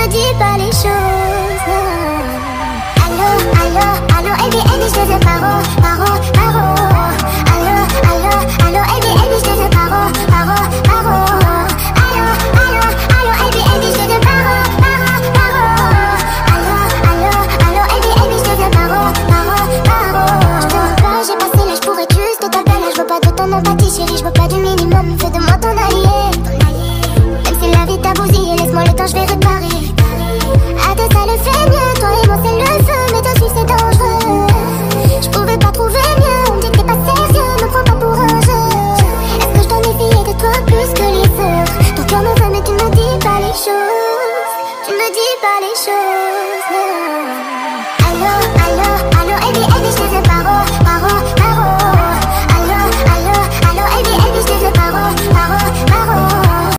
me dis pas les choses. Allô, allô, allô, Ebi, Ebi, je te veux paro, paro, paro. Allô, allô, allô, Ebi, Ebi, je te veux paro, paro, paro. Allô, allô, allô, Ebi, Ebi, je te veux paro, paro, paro. Allô, allô, allô, Ebi, Ebi, je te veux paro, paro, paro. Je te veux pas, j'ai passé l'âge pour être juste ta belle. Je veux pas de ton empathie, chérie, je veux pas du minimum. Fais de moi ton allié. Même si la vie t'a bousillé, laisse-moi le temps, je vais